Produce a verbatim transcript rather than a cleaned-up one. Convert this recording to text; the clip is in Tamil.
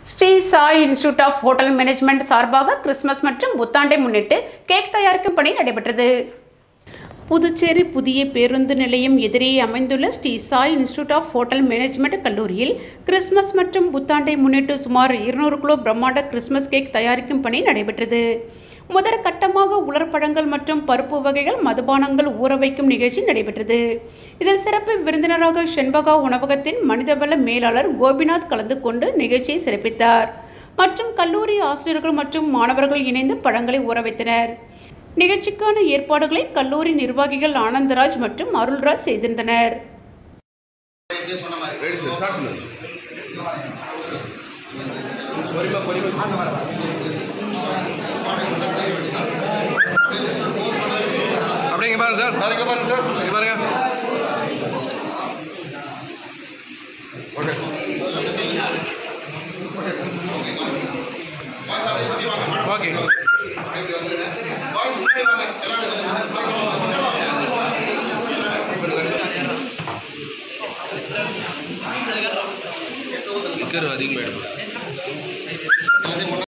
Sri Sai institute of hotel management சார்பாக கிறிஸ்துமஸ் மற்றும் புத்தாண்டை முன்னிட்டு கேக் தயாரிக்கும் பணி நடைபெற்றது. புதுச்சேரி புதிய பேருந்து நிலையம் எதிரே அமைந்துள்ள Sri Sai institute of hotel management கல்லூரியில் கிறிஸ்துமஸ் மற்றும் புத்தாண்டை முன்னிட்டு சுமார் இருநூறு கிலோ பிரம்மாண்ட கிறிஸ்துமஸ் கேக் தயாரிக்கும் பணி நடைபெற்றது. முதற் கட்டமாக உலர்பழங்கள் மற்றும் பருப்பு வகைகள், மதுபானங்கள் ஊற வைக்கும் நிகழ்ச்சி நடைபெற்றது. இதில் சிறப்பு விருந்தினராக செண்பகா உணவகத்தின் மனிதவள மேலாளர் கோபிநாத் கலந்து கொண்டு நிகழ்ச்சியை சிறப்பித்தார். மற்றும் கல்லூரி ஆசிரியர்கள் மற்றும் மாணவர்கள் இணைந்து பழங்களை ஊற வைத்தனர். நிகழ்ச்சிக்கான ஏற்பாடுகளை கல்லூரி நிர்வாகிகள் ஆனந்தராஜ் மற்றும் அருள்ராஜ் செய்திருந்தனர். அப்படிங்க பாருங்க சார் சார் இங்க பாருங்க சார் இங்க பாருங்க ஓகே அதிகமாக